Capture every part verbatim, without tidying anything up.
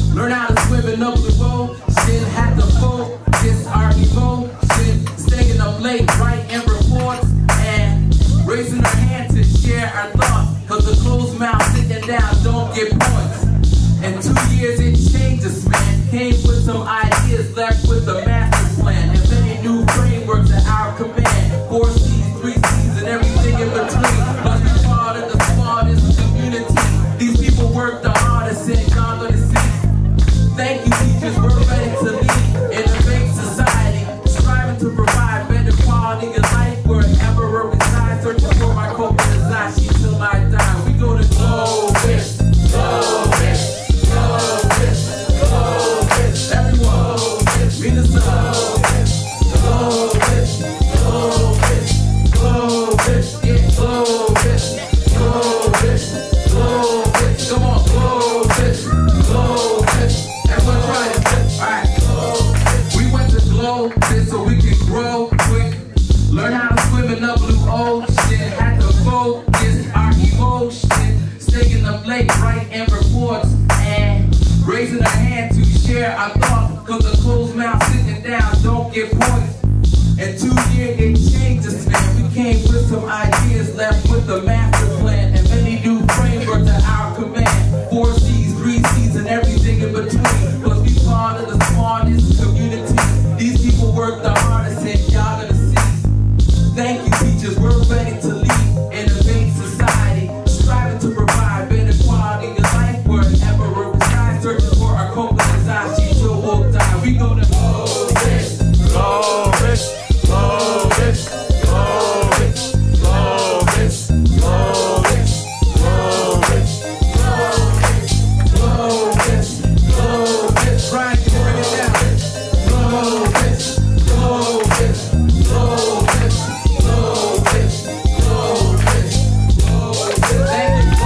Learn how to swim in the blue ocean. Had to focus our emotion. Staying up late, writing reports and raising our hand to share our thoughts. Cause a closed mouth sitting down don't get points. In two years it changes, man. Came with some ideas, left with a master plan. And many new frameworks at our command. Four C's, three C's, and everything in between. Must be part of the smartest community. These people work the hardest and y'all gonna see. Thank you teachers, we're ready to lead. Innovate society, striving to provide better quality of life wherever we reside. Searching for my Kobayashi till I die. We go to Globis, Globis, Globis, Globis. Everyone, mean the sun. Globis, Globis, Globis, yeah, Globis, Globis, Globis. Come on, Globis, Globis. Everyone try it. Alright. We went to Globis so we can grow quick. Learn how to swim in the blue ocean. Had to focus our emotion. Staying up late, writing reports and raising a hand to share our thoughts. Cause a closed mouth sitting down don't get points. In two years it changes, man. We came with some ideas, left with a master plan. And many new frameworks at our command. Four C's, three C's, and everything in between. Must be part of the smartest community. These people work the hardest and y'all gonna see. Thank you teachers, we're ready to lead. Innovate society, striving to provide better quality of life wherever we reside. Searching for our Kobayashi till we'll die. We go to Globis, Globis, Globis, Globis, Globis, Globis, Globis, Globis, Globis. Brian, can you bring it down? Globis, Globis, Globis, Globis, Globis, Globis. Thank you.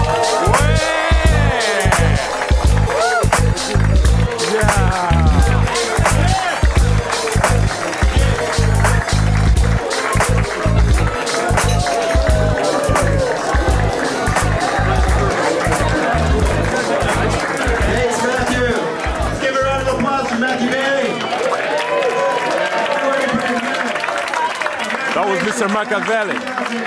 Thanks, Matthew. Let's give a round of applause for Matthew Bailey. That was Mister Machiavelli.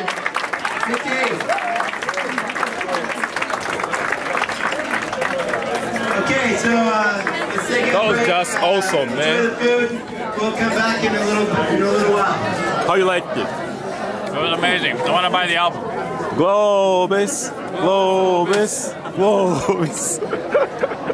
Okay, so uh, let's take a That was break. just awesome, man. Enjoy the food. We'll come back in a little in a little while. How you liked it? It was amazing. I want to buy the album. Globis, Globis, Globis.